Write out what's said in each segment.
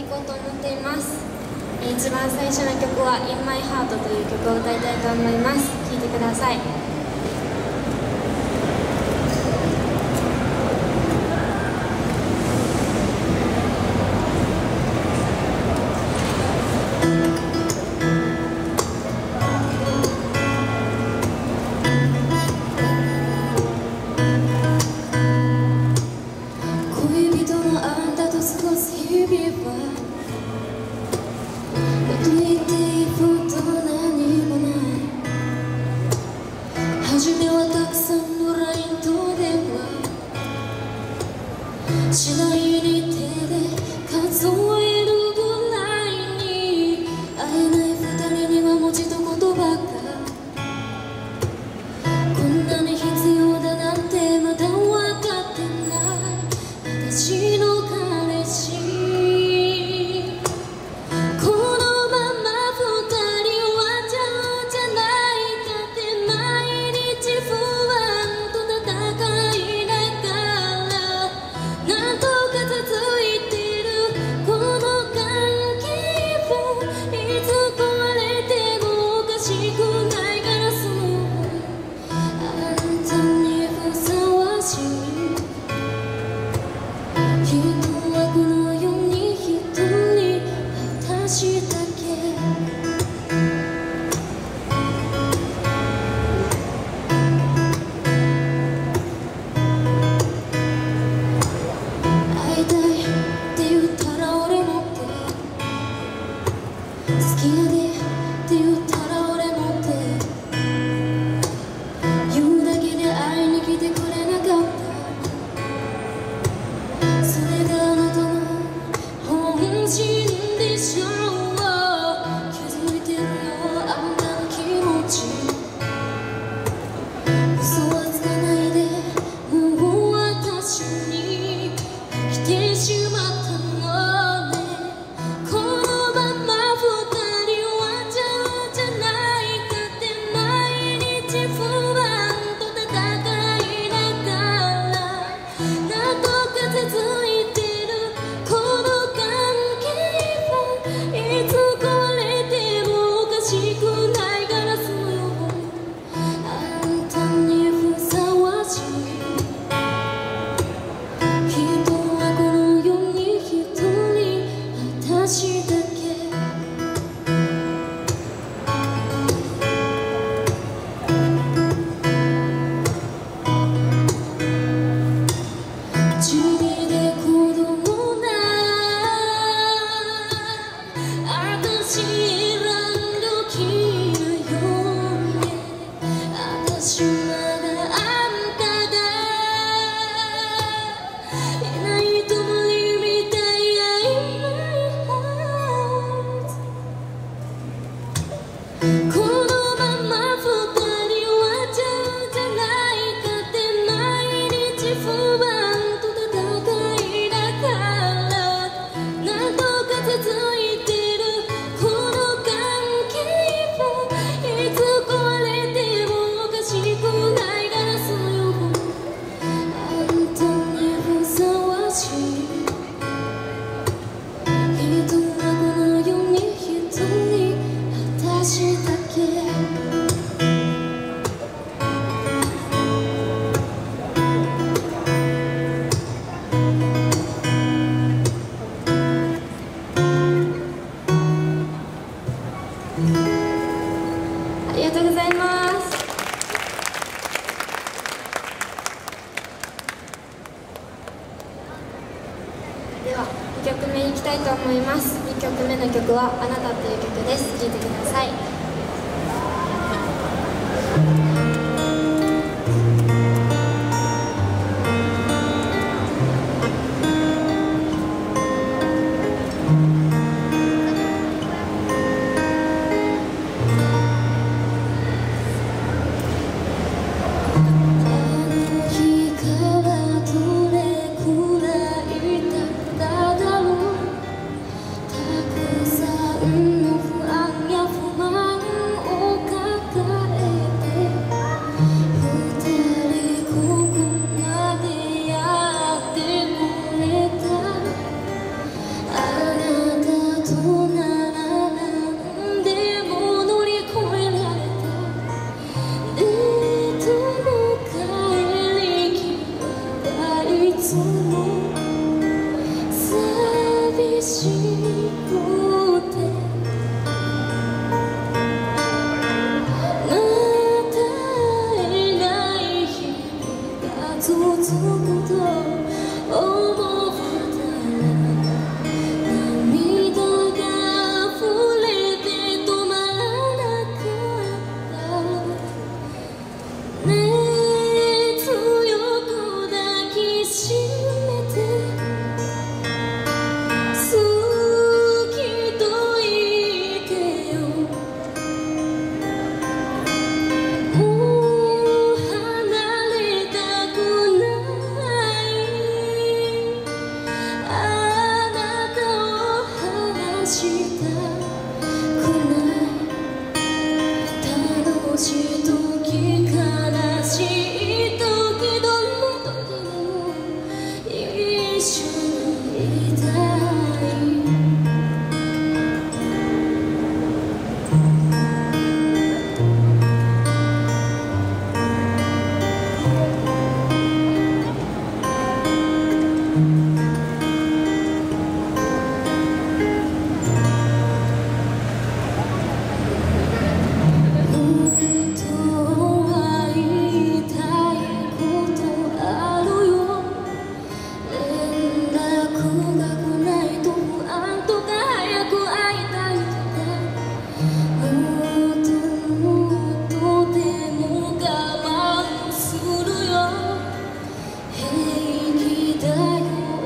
こうと思っています。一番最初の曲は「In My Heart」という曲を歌いたいと思います。聴いてください。恋人のあんたと過ごす日々は言っていいこと何もない。初めはたくさんの LINE と電話、次第に手で数えるぐらいに、会えない二人には文字と言葉がこんなに必要だなんてまだ分かってない。私の彼氏、このまま二人はじゃうじゃないかって毎日不安と戦いながら、なんとか続いてるこの関係を、いつ壊れてもおかしくないガラスのように、あんたにふさわしい。人はこの世に一人、私だけ。会いたいって言ったら俺もって、好きやでって言ったら俺もって、言うだけで会いに来てくれなかった。それがあなたの本心でしょう。気づいてるよあんたの気持ち、嘘はつかないでもう私に来てしまったのね。このまま二人はじゃうじゃないかって毎日不安と戦いながら、なんとか続いてるこの関係を、いつ壊れてもおかしくないガラスのように、あんたにふさわしい。人はこの世に一人、私だけ。地味で子供な私選んどきなよね。私まだあんたがいないと無理みたいや In my heart。 このまま二人はじゃうじゃないかって毎日不安と戦いながら、なんとか続いてるこの関係を、いつ壊れてもおかしくないガラスのように、あんたにふさわしい。人はこの世に一人、私だけ。ありがとうございます。では2曲目いきたいと思います。2曲目の曲は「あなた」という曲です。聴いてください。あの日からどれくらい経っただろう。たくさんの不安や不満も寂しくてまた会えない日々が続くと思うたら涙が溢れて止まらなかったねえ強く抱きしめて好きと言ってよもう離れたくないあなたを離したくない楽しい時悲しい時どんな時も一緒にいたい本当は言いたいことあるよ連絡が来ないと不安とか早く会いたいとかもっともっとでも我慢するよ平気だよ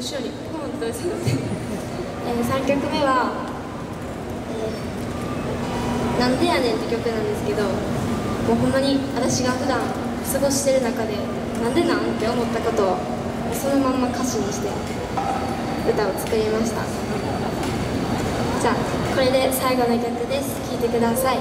後ろにポンと寄せて3曲目は「なんでやねん」って曲なんですけど、もうほんまに私が普段過ごしてる中でなんでなんって思ったことをそのまんま歌詞にして歌を作りました。じゃあこれで最後の曲です。聴いてください。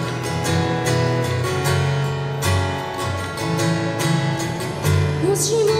もしも